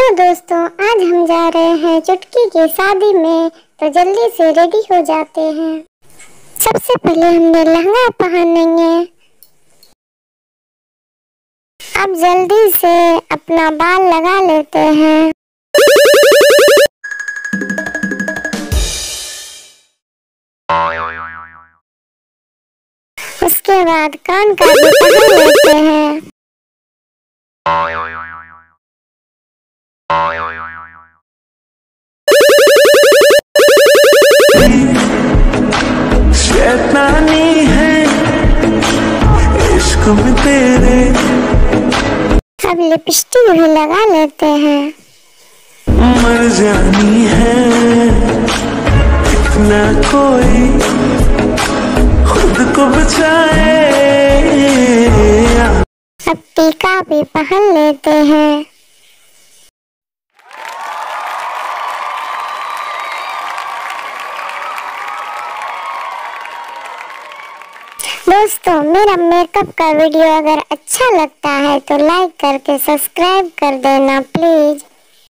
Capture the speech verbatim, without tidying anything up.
Hello दोस्तों, आज हम जा रहे हैं चुटकी की शादी में, तो जल्दी से रेडी हो जाते हैं। सबसे पहले हमने लहंगा पहनेंगे। अब जल्दी से अपना बाल लगा लेते हैं। उसके बाद कान का भी पहन लेते हैं। शैतानी है इश्क में तेरे। अब लिपस्टिक भी लगा लेते हैं। मर जानी है इतना कोई खुद को बचाए। अब टीका भी पहन लेते हैं। दोस्तों, मेरा मेकअप का वीडियो अगर अच्छा लगता है तो लाइक करके सब्सक्राइब कर देना प्लीज।